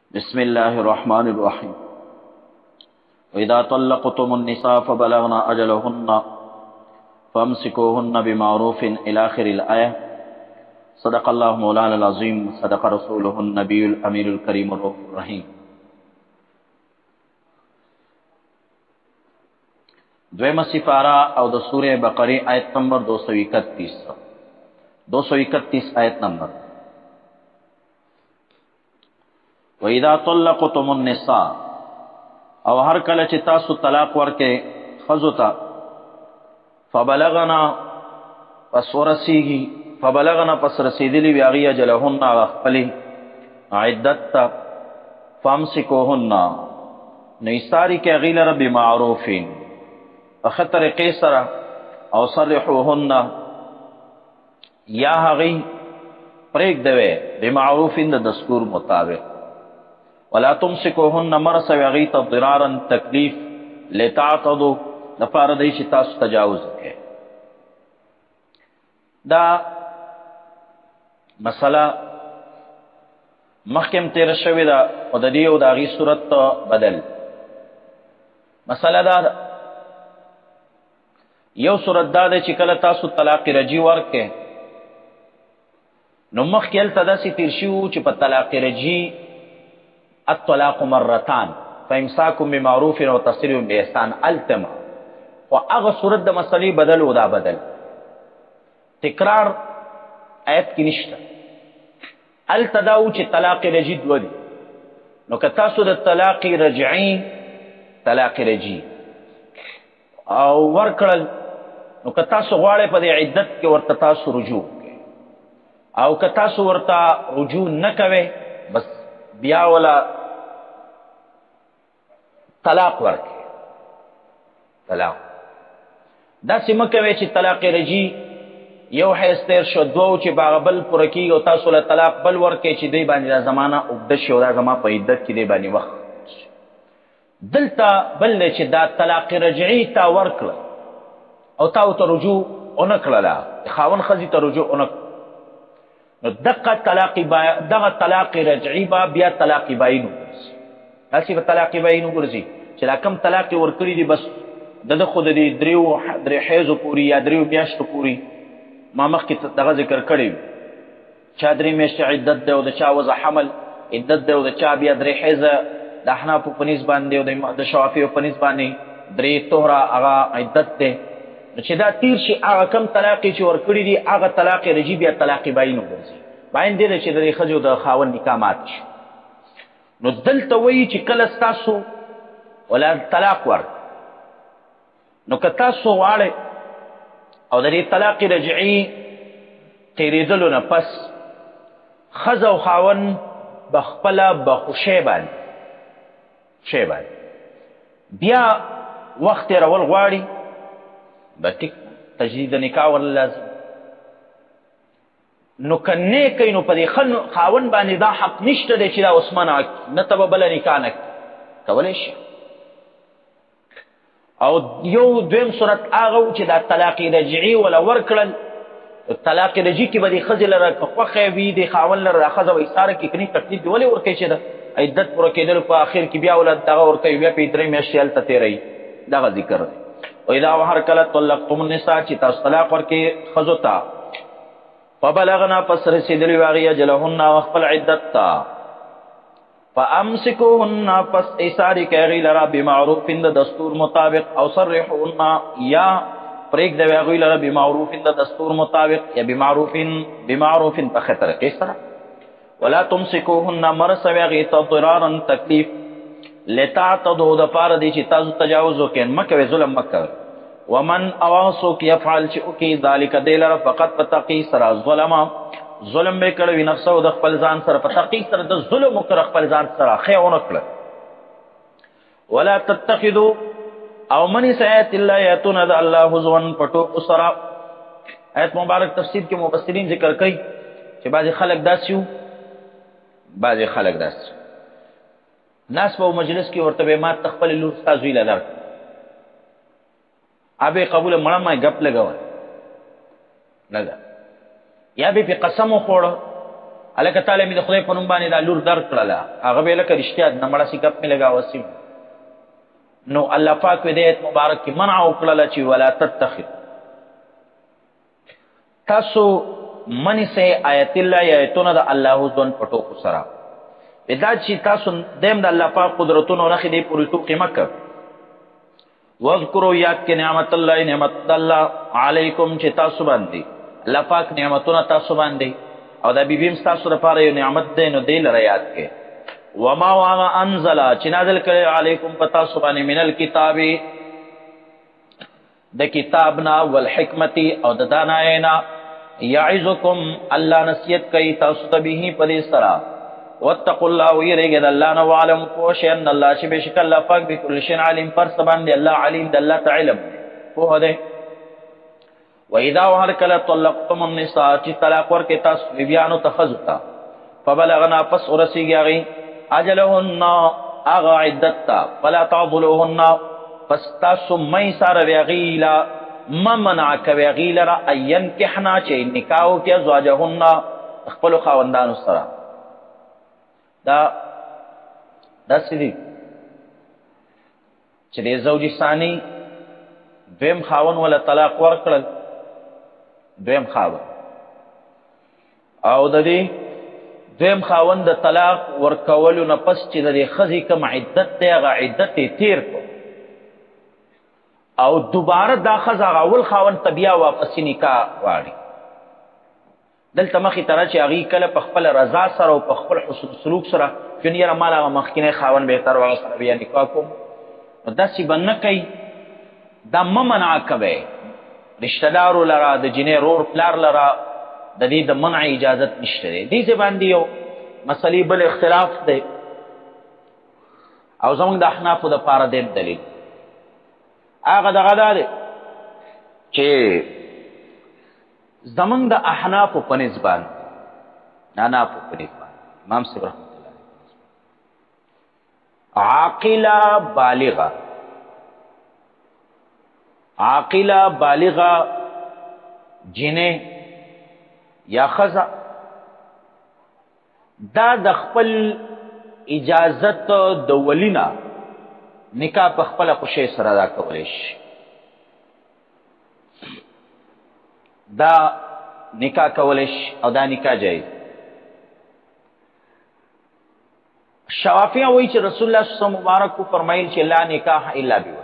بسم الله الرحمن الرحيم وإذا طلقتم النساء فبلغن أجلهن فامسكوهن بمعروف إلى آخر الآية. صدق الله مولانا العظيم، صدق رسوله النبي الأمير الكريم الرؤوف الرحيم. دویمه سپاره او د سوره بقره آیت نمبر 231 آیت نمبر. وَإِذَا طَلَّقْتُمُ النِّسَاءَ، او هر کله چې تاسو طلاق ورکې ښځو ته، فبلغنا پس رسیدلی وي هغې اجلهن هغه خپلې عدت ته، فامسکوهن نو ایستاري کې هغې لره بمعروفین په ښه طریقې سره، او صرحوهن یا هغې پرېږدوئ بمعروفین د دستور مطابق. ولا تمسکوهن مرسوي هغې ته ضرارا تکلیف، لتعتدوا دپاره دی چې تاسو تجاوز وکړئ. دا مسله مخکې هم تېره شوې ده، خو د دې او د هغې صورت بدل. مسله دا ده، یو صورت دا دی چې کله تاسو طلاق رجعي ورکړئ، نو مخکې هلته داسې تېر شوي وو چې په طلاق رجعي الطلاق مرتان فامساک بمعروف و تسریح باحسان التما، خو هغه صورت د مسلې بدل و دا بدل، تکرار آیت کې نشته. هلته دا و چې طلاق رجعي دوه دي، نو که تاسو د طلاق رجعي او ورکړل، نو که تاسو غواړئ په دې عدت کې ورته تاسو رجوع وکړئ، او که تاسو ورته رجوع نه کوئ، بس بیا ولا طلاق ورکړئ. طلاق داسې مه کوئ چې طلاق رجعي یو حیث تېر شو، دوه چې په هغه بل پوره کېږي، او تاسو له طلاق بل ورکړئ چې دی باندې دا زمانه اوږده شي او دا زما په عدت کې دی باندې وخت. دلته بل دی چې دا طلاق رجعي تا ورکړه او تا ورته رجوع ونه کړله، خاوند ښځې ته رجوع ونه کړه، نو دغه طلاق رجعي به بیا طلاق باین وګرځي. داسې به طلاق باین وګرځي چې دا کم طلاق یې ورکړي دي، بس د ده خو د دې درې حیضو پورې یا 3 میاشتو پورې ما مخکې دغه ذکر کړی وي، چا 3 میاشتې عدت دی او د چا وضع حمل عدت دی، او د چا بیا 3 حیضه د احنافو په نسبت باندې او د شوافیو په نسبت باندې 3 طهره هغه عدت دی. نو چې دا تیر شي، هغه کم طلاق چې ورکړي دي هغه طلاق رجعي بیا طلاق باین وګرځي. باین دی چې د دې ښځې د خاوند نکاح مات شي. نو دلته وایي چې کله ستاسو ولا طلاق ورکړي، نو که تاسو غواړئ او د دې طلاق رجعي تېرېدلو نه پس ښځه او خاوند به خپله بخوشۍ باندې بیا وخت تېرول غواړي، به ټیک تجدید نکاح ورله لازم. نو که نه کوي، نو په دې خاوند باندې دا حق نشته دی چې دا اوس منع کړي، نه ته به بله نکاح نه کولی شي. او یو دویم صورت هغه و چې دا طلاق رجعي وله ورکړل، طلاق رجعي کې به دې ښځې لره که خوښه وي د خاوند لره دا ښځه به ایساره کړي، که نه تکلیف دې ولې ورکوي چې د عدت پوره کېدلو په آخر کې بیا وله دغه ورکوي، بیا پې 3 میاشتې هلته تېروي. دغه ذکر دی. وإذا هر کله طلقتم النساء چې تاسو طلاق ورکړئ ښځو ته، فبلغنا پس رسېدلي وي هغې اجلهن خپل عدت ته، فامسکوهن پس ایساري کړئ هغې لره بمعروفین د دستور مطابق، او صرحوهن یا پرېږدوئ هغوی لره بمعروفین د دستور مطابق، یا بمعروفین په ښه طریقې سره. ولا تمسکوهن مرسوئ هغې ته ضرارا تکلیف، لتعتدوا دپاره دی چې تاسو تجاوز وکړئ، مه کوئ، ظلم مه کوئ. ومن څوک یفعل چې وکړي ذلک دی لره فقط په تقي سره ظلم به کړی وي نفسه د خپل ځان سره، په تقي سره د ظلم وکړه خپل ځان سره، ښه ونه کړه. ولا تتخذوا او منیسئ آیات الله آیاتونه د الله هزوا په ټوکو سره. آیت مبارک تفسیر کې مفسرین ذکر کوي چې بعضې خلک داسې وو، بعضې خلک داسې ناس په مجلس کې ورته به ما ته خپلې لور ستا زوی له درکړه، ابې قبوله مړه ما ګپ لګول نه ده، یا به پې قسم وخوړه الکه تعالی می د خدای په نوم باندې دا لور درکړله هغه به لکه رښتیا د نمړه سی کپ می لگاوسی نو الله پاک دې مبارک کی منع وکړه چې ولا تتخذ تاسو منی سے آیت الله آیتونه د الله ځون پټو کو سره ادا چې تاسو دیم د الله پاک قدرتونو نه خې دې پوری ټوکی مکه واذکروا یاد کې نعمت الله علیکم چې تاسو باندې الله پاک نعمتونه تاسو باندې او دا بیبیم تاسو لپاره یو نعمت دی نو دې لره یاد کې وما واما انزل چې نازل کړي علیکم پتا سبحانه من الكتاب د کتابنا والحکمت او د داناینا یعظکم الله نصیحت کوي تاسو ته به په دې سره واتقوا الله ويرجد الله نو علم کوش ان الله چې بشک الله پاک به کل شی علیم پر سبحان دی الله علیم د الله تعالی په هده واذا وهلكل طلقتم النساء چې طلاق ورکه تاسو بیانو تخذتا فبلغنا پس ورسیږي اجلهن اغا عدتا فلا تعضلوهن پس تاسو مئی سار ویغیلا ممنعک ویغیلا این کحنا چه نکاو کیا زواجهن اخپلو خواندانو سرا دا سیدی چه دی زوجی ثانی دویم خاون ولا طلاق ورکړل دویم خاون او د دې دویم خاوند د طلاق ورکولو نه پس چې د خزي کوم عدت دی هغه عدت تیر کو او دوباره دا خزا اول خاوند طبيعه واپس نکاح واړي دلته مخې تر چې هغه کله په خپل رضا سره او په خپل حسن سلوک سره جنیر مال هغه مخکینه خاوند به تر وغه سره بیا نکاح کوم دا سی بنه کوي دا ممنع کوي رشتہ دارو لرا د جنې رور پلار لرا د دې د منع اجازت نشته دی دې باندې یو مسلې بل اختلاف دی او زمونږ د احناف د پاره د دلیل هغه دغه دی چې زمونږ د احناف په نسبت انا په نسبت امام صاحب رحمۃ اللہ عاقلہ بالغہ جنې یا خزا دا د خپل اجازت د ولینا نکاح په خپل خوشی سره دا کولای شي دا نکاح کولای شي او دا نکاح جایز شوافیہ وایي چې رسول الله صلی الله علیه وسلم مبارک کو فرمایل چې لا نکاح الا بولی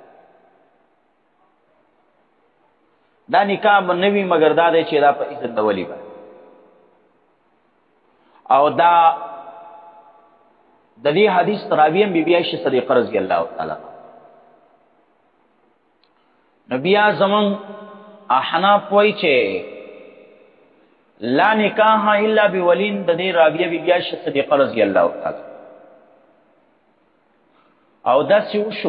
دا نکاح بنوي مگر دا دی چې دا په اذن د ولی باندې او دا د دې حدیث راویم بی بی عائشہ صدیقہ رضی الله تعالی نبی اعظم احناف وایي چې لا نکاح الا بولین د دې راویه بی بی عائشہ صدیقہ رضی الله تعالی او دا سی وشو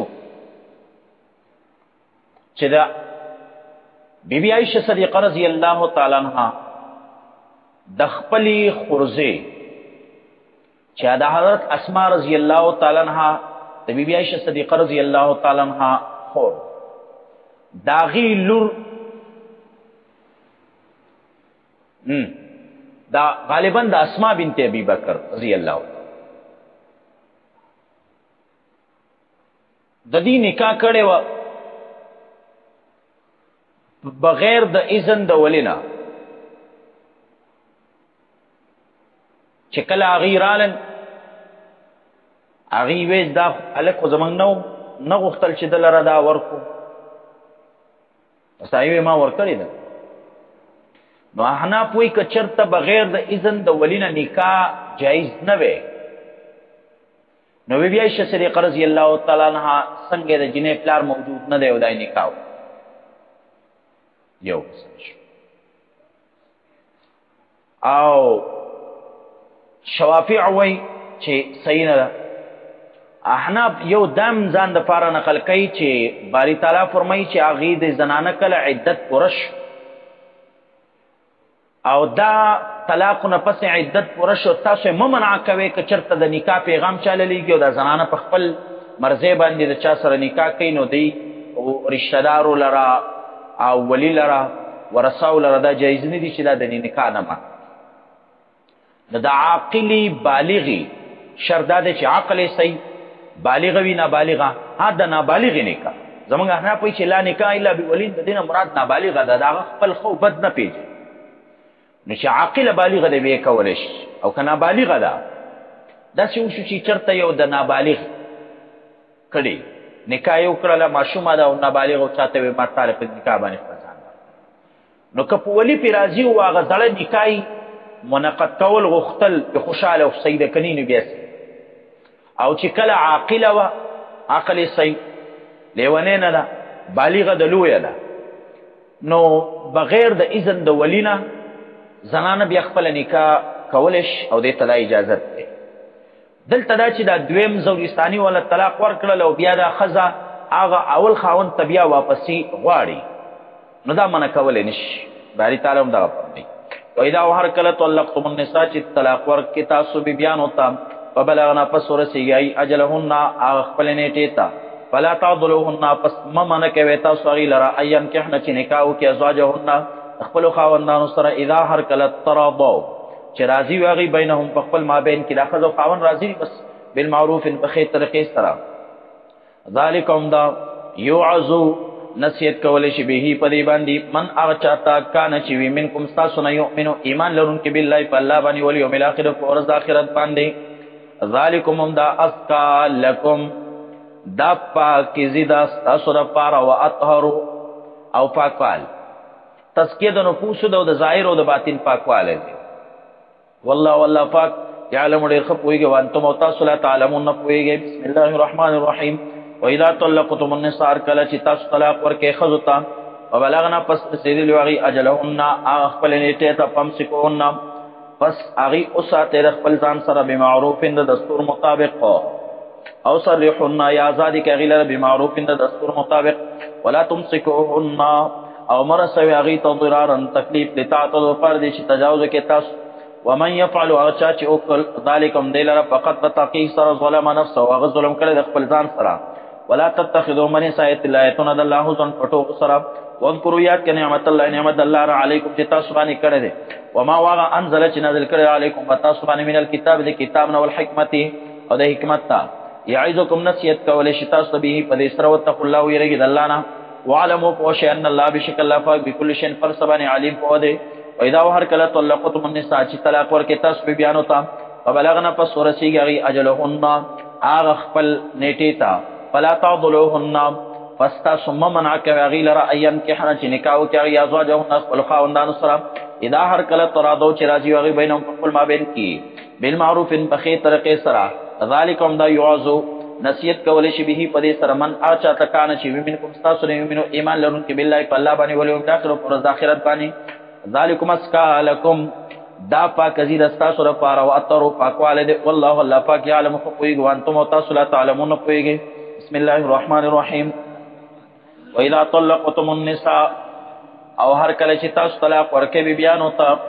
چې دا بی بی عائشہ صدیقہ رضی الله تعالی عنها د خپلی خرزه چې د حضرت اسماء رضی الله تعالی عنها د بی بی عائشہ صدیقہ رضی الله تعالی عنها خور داغي لور دا غالبا د اسماء بنت ابي بکر رضی الله د دې نکاح کړي و بغیر د اذن د ولینا چې کله غیرالن اغي وېز دا الکو زمنګ نو غختل چې دلره دا ورکو صاحب ما ورکړی دا نو احنا پوي ک چرته بغیر د اذن د ولینا نکاح جایز نه وي نو بی عائشہ صدیقہ رضی الله تعالی عنها څنګه د جنې پلار موجود نه دی ودای نکاح یو او شوافیع وای چې صحیح نه ده احناف یو دم ځان د پاره نقل کوي چې باری تعالی فرمایي چې هغه د زنانه کله عدت پرش او دا طلاق نه پس عدت پرش او تاسو ممنع کوي ک چرته د نکاح پیغام چاله لیږي او د زنانه په خپل مرزه باندې د چا سره نکاح کوي نو دی او رشتہ دارو لرا او ولی لرا ورثاو لرا دا جایز نه دي چې دا د نکاح نه ما نو د عاقلی بالغی شرط دا دی چې عقل یې صحیح بالغه وي نابالغه د نابالغې نکاح زمونږ احناف وایي چې لا نکاح الا بولي د دې نه مراد نابالغه ده د هغه خپل خو بد نه پېژني نو چې عاقله بالغه دی به یې کولی شي او که نابالغه ده داسې وشو چې چېرته یو د نابالغ کړي نکاح یې وکړله ماشومه ده او نابالغ او چاته ویې ما تاله په نکاح باندې خپل ځان نو که په ولي پې راځي و هغه زړه نکاح منعقد کول غوښتل د خوشحاله او صحیح ده که نه نو بیا او چې کله عاقله وه عقل یې صحیح لیونۍ نه ده بالغه د لویه ده نو بغیر د اذن د ولي نه زنانه بیا خپله نکاح کولی شي او دې ته دا اجازت دی دلته دا چې دا دویم زورستاني والا طلاق ورکړل او بیا دا ښځه هغه اول خاوند ته بیا واپسي غواړي نو دا منع کولی نشي باري تعالی هم دغه فرمایي وإذا هر کله طلقتم النساء چې طلاق ورکړئ تاسو بیبیانو ته فبلغنا پس ورسیږي اجلهن هغه خپل نیټې ته فلا تعضلوهن پس مه منع کوئ تاسو هغې لره ان ینکحن چې نکاح وکړي ازواجهن خپلو خاوندانو سره اذا هر کله تراضوا چې راضي وي هغوی بینهم په خپل مابین کې دا ښځه او خاوند راضي بس بالمعروف په ښې طریقې سره ذلک هم دا یوعظو نصیحت کولی شي به په دې باندې من هغه چاته کانه چې وي منکم ستاسو نه یؤمنو ایمان لرونکي بالله په الله باندې والیوم الاخر په ورځ د آخرت باندې ذالکم هم دا ازکا لکم دا پاکیزي دا ستاسو دپاره و اطهرو او پاکوال تزکیه د نفوسو ده او د ظاهر او د باطن پاکوالی دی والله پاک یعلم ډېر ښه پوهېږي وانتم او تاسو لا تعلمون نه پوهېږئ بسم الله الرحمن الرحیم وإذا طلقتم النساء کله چې تاسو طلاق ورکړئ ښځو ته وبلغنا پس رسېدلي وي هغې اجلهن هغه خپلې نیټې ته فامسکوهن پس هغې وساتئ د خپل ځان سره بمعروف د دستور مطابق او صرحهن یا ازادې کړئ هغې لره بمعروف د دستور مطابق ولا تمسکوهن او مه رسوئ هغې ته ضرارا تکلیف لتعتدوا لپاره دې چې تجاوز وکړئ تاسو ومن يفعل هغه چا چې وکړل ذلک هم دی لره فقط په تحقیق سره ظلم نفسه هغه ظلم کړی د خپل ځان سره ولا تتخذوا من آیات الله آیتونه د الله حزن پټو سره واذکروا یاد کړئ نعمت الله نعمت الله را علیکم چې تاسو باندې کړی دی وما هغه انزل چې نازل کړی علیکم په تاسو باندې من الکتاب د کتاب نه والحکمت او د حکمت ته یعظکم نصیحت کولی شي تاسو به په دې سره واتقوا الله ویریږئ د الله نه واعلموا پوه شئ ان الله بشک الله پاک بكل شیء پر څه باندې علیم پوه دی وإذا هر کله طلقتم النساء چې طلاق ورکړئ تاسو بیبیانو ته فبلغنا پس ورسیږي هغې اجلهن هغه خپل نیټې ته فلا تعضلوهن پس تاسو مه منع کوئ هغې لره ان ینکحن چې نکاح وکړي هغې ازواجهن خپلو خاوندانو سره اذا هر کله ترادو چې راځي وي هغوی بینهم په خپل مابین کې بالمعروف په ښې طریقې سره ذلک هم دا یعظو نصیحت کولی شي به په دې سره من هغه چاته کانه چې وي منکم ستاسو نه یؤمنو ایمان لرونکي بالله په الله باندې والیوم الاخر په ورځ د آخرت باندې ذالکم ازکا لکم دا پاکیزي د ستاسو لپاره و اطهرو پاکوالی دی والله الله پاک یعلم ښه پوهېږي وانتم او تاسو لا تعلمون نه پوهېږئ بسم الله الرحمن الرحیم وإذا طلقتم النساء او هر کله چې تاسو طلاق ورکړئ بیبیانو ته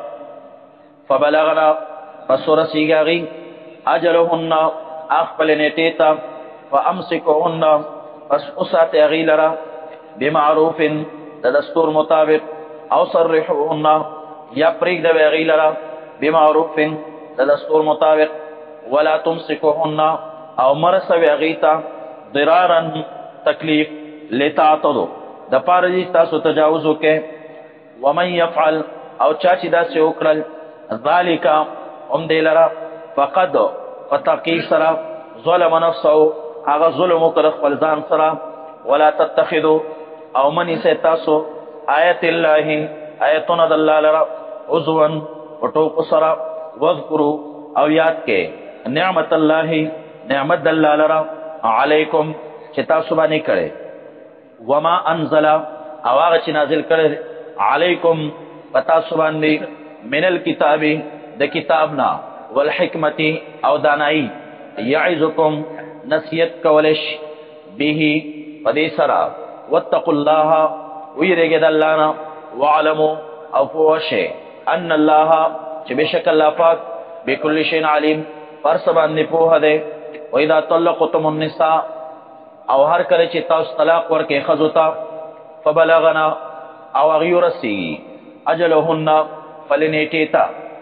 فبلغنا پس ورسېږي هغې اجلهن خپلې نیټې ته فامسکوهن پس وساتئ هغې لره بمعروف د دستور مطابق او صرحوهن یا پرېږدوئ هغې لره بمعروف د دستور مطابق ولا تمسکوهن او مه رسوئ هغې ته ضرارا تکلیف لتعتدوا د پاره دې تاسو تجاوز وکړئ ومن یفعل او چا چې داسې وکړل ذلک هم دې لره فقد په تحقیق سره ظلم نفسه هغه ظلم وکړه خپل ځان سره ولا تتخذوا او مه نیسئ تاسو آیت الله آیتونه د الله لره عضوا په ټوکو سره واذکروا او یاد کې نعمت الله نعمت د الله لره علیکم چې تاسو باندې کړی وما انزل او هغه چې نازل کړی علیکم په تاسو باندې من الکتاب د کتابنا والحکمت او دانایی یعظکم نصیحت کولی شي به په دې سره واتقوا الله ویریږئ د الله نه واعلموا او پوه شئ ان الله چې بېشک الله پاک بكل شیء علیم پر څه باندې پوهه دی وإذا طلقتم النساء او هر کله چې تاسو طلاق ورکړئ ښځو ته فبلغنا او هغې ورسېږي اجلهن خپلې نیټې ته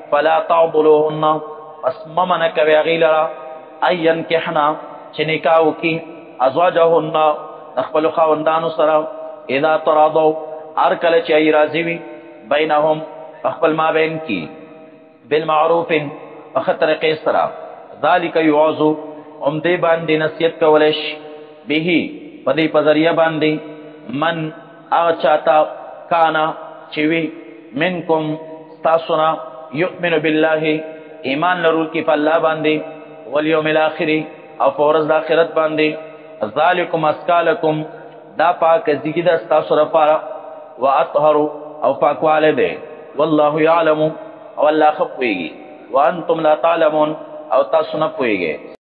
فلا تعضلوهن پس ممن کوي غیلرا اين کحنا چې نکاح کی ازواجهن خپل خاوندانو سره اذا تراضوا ارکل چې ای راضی وي بینهم خپل مابین کی بالمعروف خطر قیسرا ذالک یعوذ دې باندې نصیحت کولش به پدې پذریه باندې من اچاتا کانا چوي منکم تاسونا یؤمن بالله ایمان لرول کی په الله باندې والیوم الاخر او فورز د آخرت باندې ذالکم اسکالکم دا پاک ذکی د تاسو لپاره واطهر او پاکواله ده والله یعلم او الله خپويږي وانتم لا تعلمون او تاسو نه پويږئ